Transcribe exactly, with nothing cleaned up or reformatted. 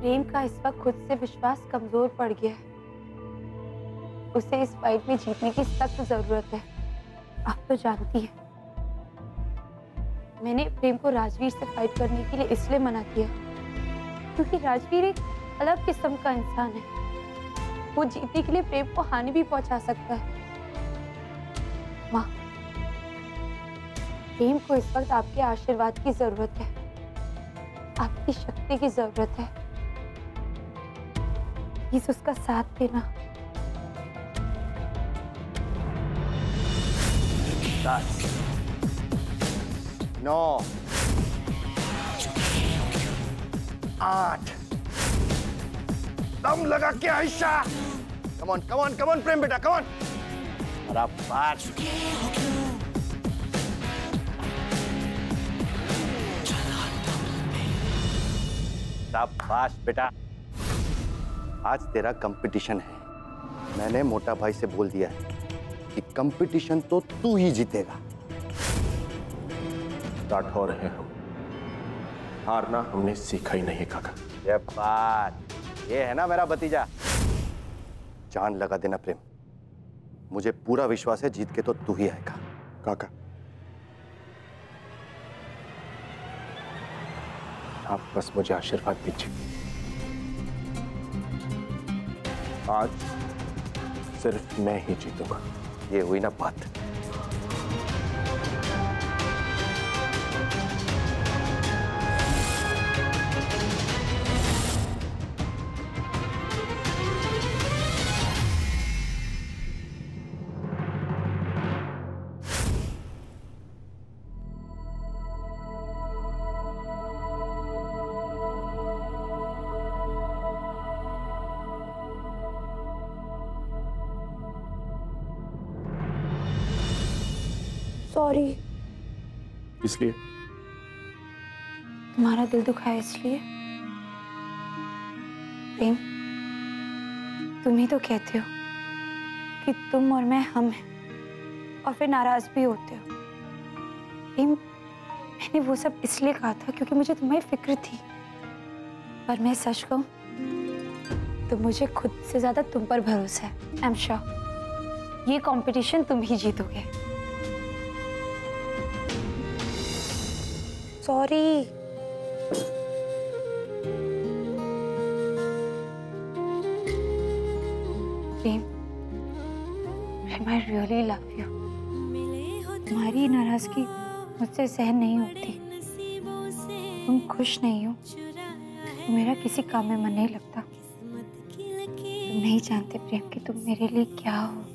प्रेम का इस वक्त खुद से विश्वास कमजोर पड़ गया है। उसे इस फाइट में जीतने की सख्त जरूरत है। आप तो जानती है, मैंने प्रेम को राजवीर से फाइट करने के लिए इसलिए मना किया क्योंकि राजवीर एक अलग किस्म का इंसान है। वो जीतने के लिए प्रेम को हानि भी पहुंचा सकता है। माँ, प्रेम को इस वक्त आपके आशीर्वाद की जरूरत है, आपकी शक्ति की जरूरत है। प्लीज उसका साथ देना। दस, नौ, आठ, दम लगा के Ayesha. Come on, come on, come on Prem बेटा, कम ऑन। और आप पाँच, शाबाश बेटा। आज तेरा कंपटीशन है। मैंने मोटा भाई से बोल दिया है कि कंपटीशन तो तू ही जीतेगा। स्टार्ट हो रहे हम। हारना हमने सीखा ही नहीं काका। ये बात, ये है ना मेरा भतीजा। जान लगा देना प्रेम, मुझे पूरा विश्वास है जीत के तो तू ही आएगा। काका, आप बस मुझे आशीर्वाद दीजिए। आज सिर्फ मैं ही जीतूंगा। ये हुई ना बात। सॉरी। इसलिए? तुम्हारा दिल दुखाया इसलिए। प्रेम, तुम ही तो कहते हो कि तुम और मैं हम हैं और फिर नाराज भी होते हो। प्रेम, मैंने वो सब इसलिए कहा था क्योंकि मुझे तुम्हारी फिक्र थी। पर मैं सच कहूं तो मुझे खुद से ज्यादा तुम पर भरोसा है। आई एम श्योर ये कंपटीशन तुम ही जीतोगे। Sorry. Prem, Prem, I really love you. तुम्हारी नाराजगी मुझसे सहन नहीं होती। तुम खुश नहीं हो तो मेरा किसी काम में मन नहीं लगता। तुम नहीं जानते प्रेम कि तुम मेरे लिए क्या हो।